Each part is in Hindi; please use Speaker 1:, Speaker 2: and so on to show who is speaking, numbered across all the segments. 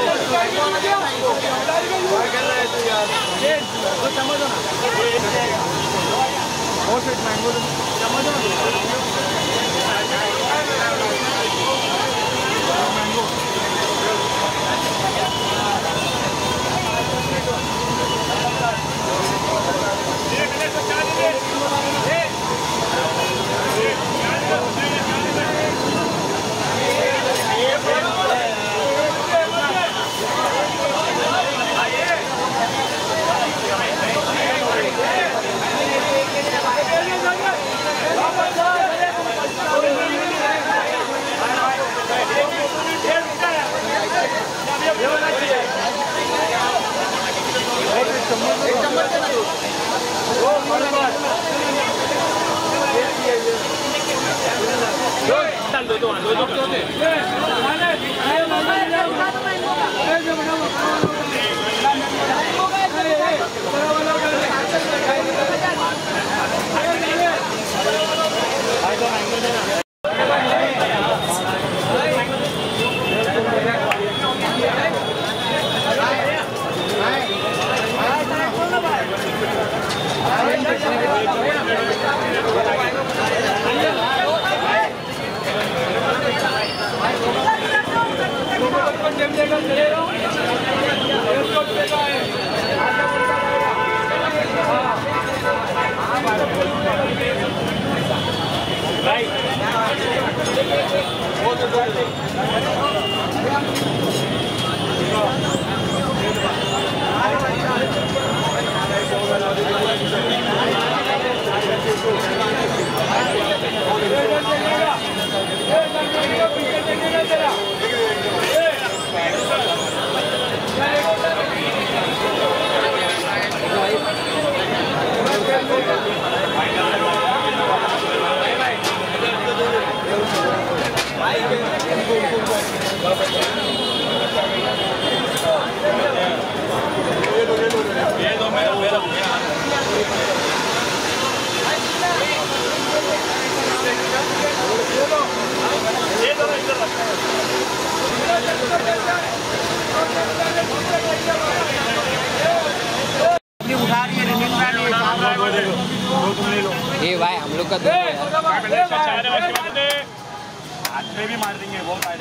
Speaker 1: ये भाई हम लोग का
Speaker 2: हाथ भी मार देंगे बहुत फायदा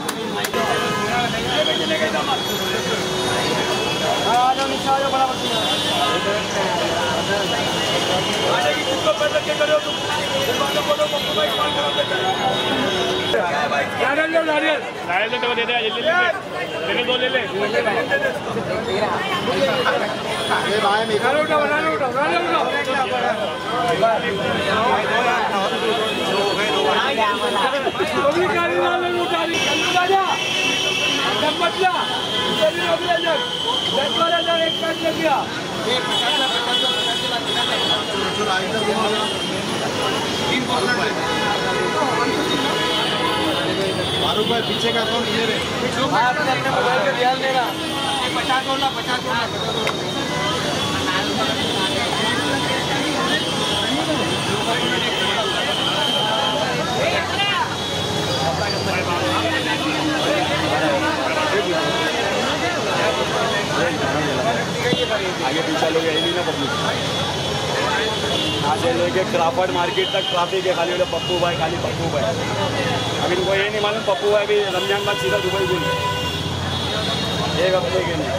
Speaker 2: पीछे का अकाउंट ये रे अपने मोबाइल पे ध्यान देना 50 होना 50 आगे पीछे लोग यही नहीं ना पब्लिक यहाँ से लेके क्राफर्ड मार्केट तक ट्रैफिक है खाली बोले पप्पू भाई खाली पप्पू भाई अभी इनको ये नहीं मालूम पप्पू भाई भी रमजान बाद सीधा दुबई भी एक हफ्ते के नहीं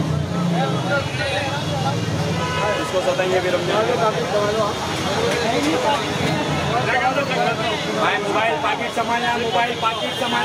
Speaker 2: इसको सताएंगे फिर रमजान भाई मोबाइल पाकिट सामान है मोबाइल पाकिट सामान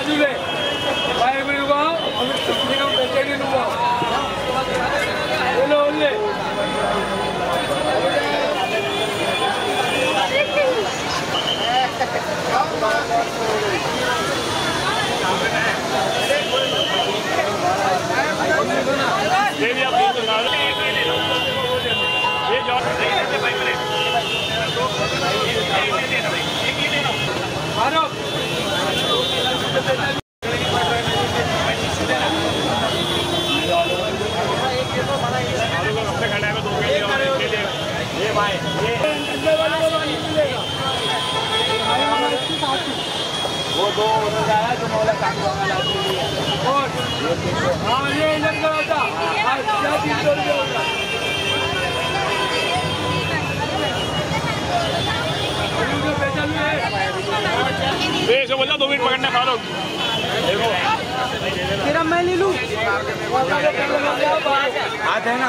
Speaker 1: काजू ले भाई मेरे को किसी का पैसे नहीं लूँगा ले लो ले
Speaker 2: ये भी आप ये जो
Speaker 1: मारो
Speaker 2: ये भाई वो दो उधर आया जो मौला काम वाला
Speaker 1: और हाँ ये इधर का होता आज क्या 300 रुपये होता
Speaker 2: जो बोला 2 मिनट पकड़ना फारूक देखो
Speaker 1: तेरा मैं ले लूँ
Speaker 2: हाथ है ना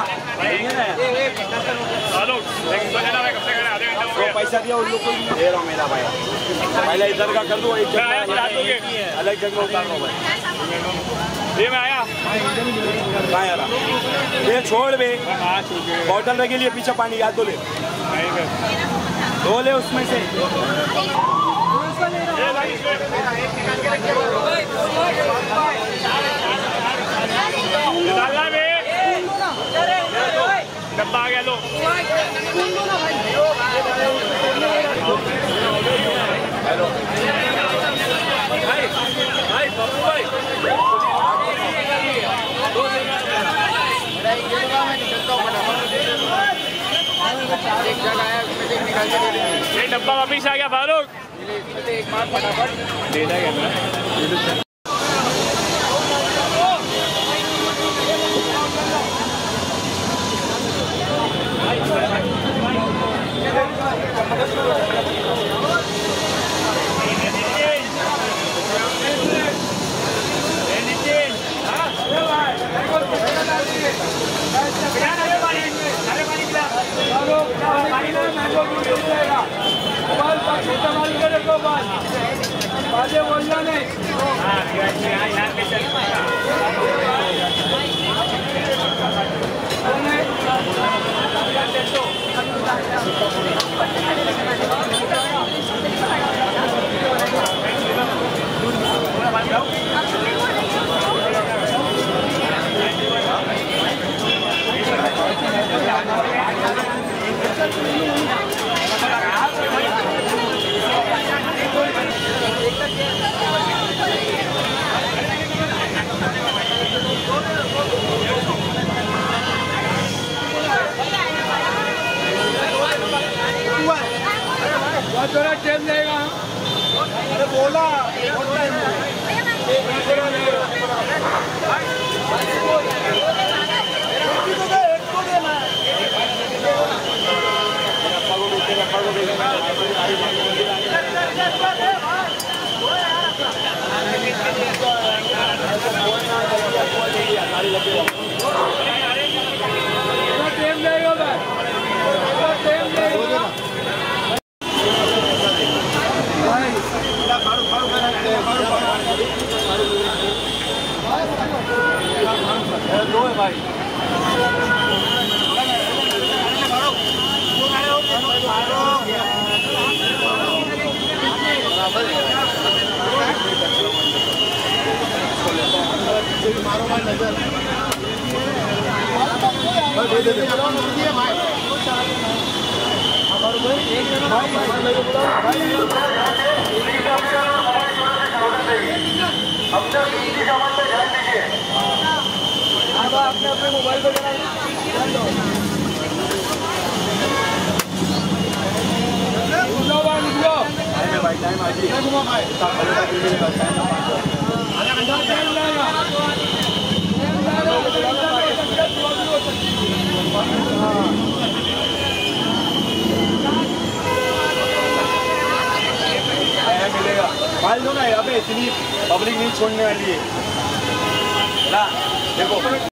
Speaker 2: फारूक आधे घंटे हो गया पैसा दिया उन लोग को दे रहा हूँ मेरा भाई पहले इधर का कर दो एक अलग जगह उतार दो भाई ये मैं आया कहाँ आ रहा ये छोड़ बे बॉटल रखे लिए पीछे पानी याद तो ले उसमें से डब्बा आ गया लो हेलो भाई भाई बाबू भाई एक जगह आया उसमें से निकाल के ये डब्बा वापिस आ गया फारूक एक मार फटाफट दे देगा मैं
Speaker 1: थोड़ा टाइम लगेगा अरे बोला मारो भाई नजर अपने अपने मोबाइल पर भाई टाइम आ जी मिलेगा माल दो ना यहाँ पे इतनी पब्लिक नहीं छोड़ने वाली है देखो